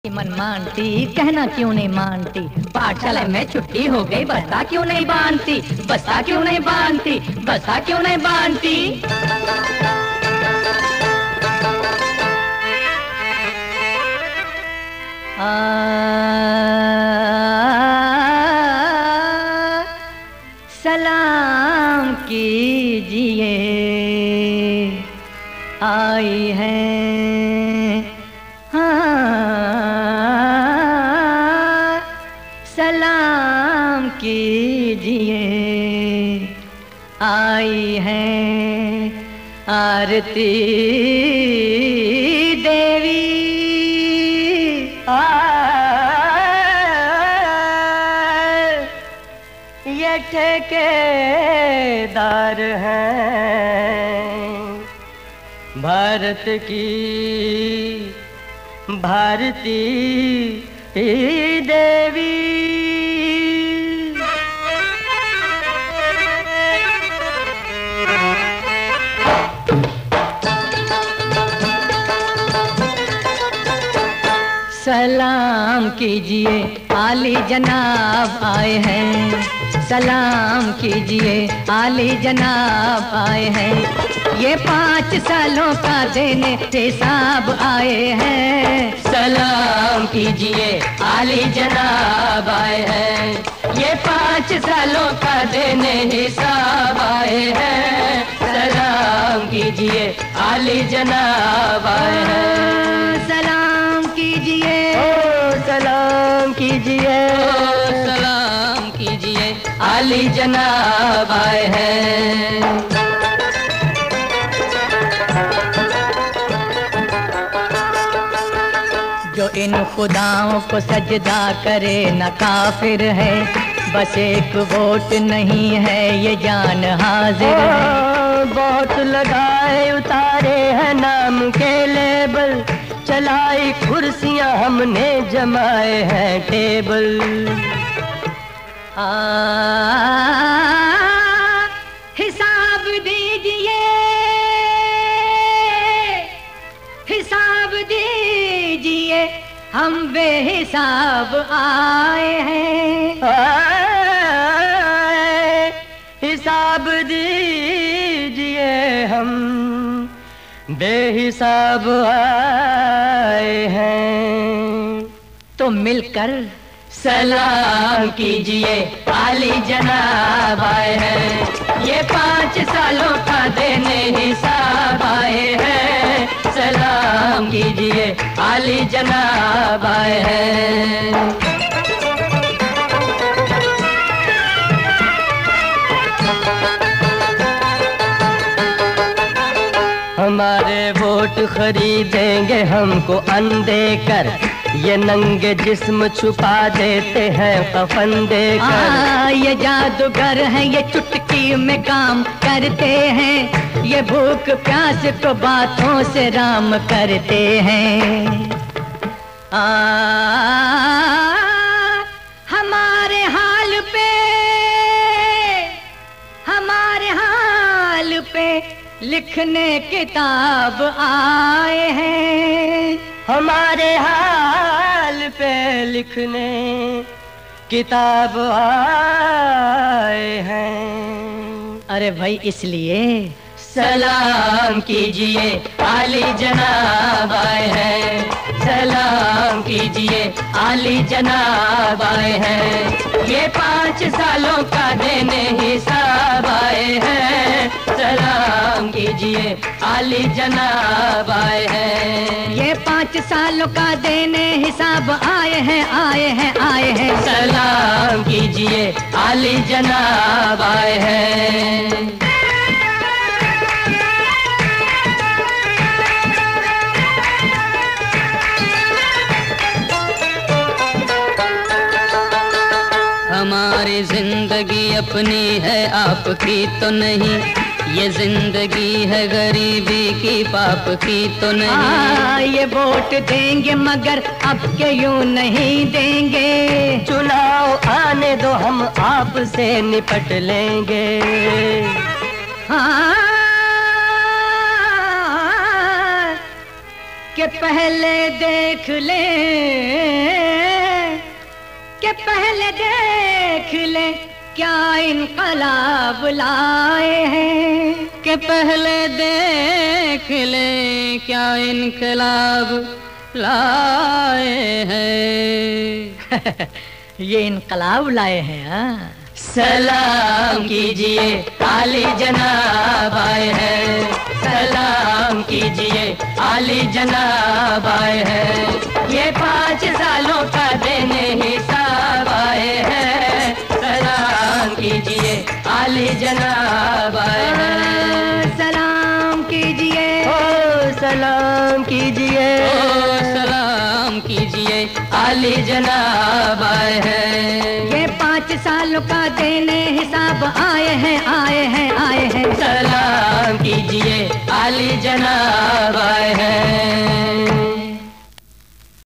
मन मानती कहना क्यों नहीं मानती, पाठशाला में छुट्टी हो गई बस्ता क्यों नहीं बांधती, बस्ता क्यों नहीं बांधती, बस्ता क्यों नहीं बांधती। सलाम कीजिए आई है, सलाम कीजिए आई है आरती देवी। ये ठेकेदार हैं भारत की भारती देवी। सलाम कीजिए आली जनाब आए हैं, सलाम कीजिए आली जनाब आए हैं, ये 5 सालों का देने हिसाब आए हैं। सलाम कीजिए आली जनाब आए हैं, ये 5 सालों का देने हिसाब आए हैं। सलाम कीजिए आली जनाब आए हैं, सलाम कीजिए, सलाम कीजिए, सलाम कीजिए आली जनाब आए हैं। जो इन खुदाओं को सजदा करे न काफिर है, बस एक वोट नहीं है ये जान हाजिर है। बहुत लगाए उतारे हैं नाम के लेबल, चलाई कुर्सियां हमने जमाए हैं टेबल। हिसाब दीजिए, हिसाब दीजिए हम बेहिसाब आए हैं। हिसाब दीजिए हम बेहिसाब आए हैं। तो मिलकर सलाम कीजिए आली जनाब आए हैं, ये 5 सालों का देने हिसाब आए हैं। सलाम कीजिए आली जनाब आए हैं। हमारे वोट खरीदेंगे हमको अंधे कर, ये नंगे जिस्म छुपा देते हैं कफन देकर। ये जादूगर हैं ये चुटकी में काम करते हैं, ये भूख प्यास को बातों से राम करते हैं। हमारे हाल पे, हमारे हाल पे लिखने किताब आए हैं। हमारे हाल पे लिखने किताब आए हैं। अरे भाई इसलिए सलाम कीजिए आली जनाब आए हैं, सलाम कीजिए आली जनाब आए हैं, ये 5 सालों का देने हिसाब आए हैं। सलाम कीजिए आली जनाब आए हैं, ये 5 सालों का देने हिसाब आए हैं, आए हैं, आए हैं। सलाम कीजिए आली जनाब आए हैं। हमारी जिंदगी अपनी है आपकी तो नहीं, ये जिंदगी है गरीबी की पाप की तो नहीं। ये वोट देंगे मगर अब के यूं नहीं देंगे, चुनाव आने दो हम आपसे निपट लेंगे। हाँ कि पहले देख ले, कि पहले देख ले क्या इनकलाब लाए हैं, कि पहले देख ले क्या इनकलाब लाए हैं। ये इनकलाब लाए हैं। हाँ, सलाम कीजिए आली जनाब आए हैं, सलाम कीजिए आली जनाब आए हैं। ये 5 सालों का देने हिसाब आए हैं, सलाम कीजिए आली जनाब आए हैं। सलाम कीजिए, ओ सलाम कीजिए, ओ सलाम कीजिए आली जनाब आए हैं। ये 5 सालों का देने हिसाब आए हैं, आए हैं, आए हैं। सलाम कीजिए आली जनाब आए हैं।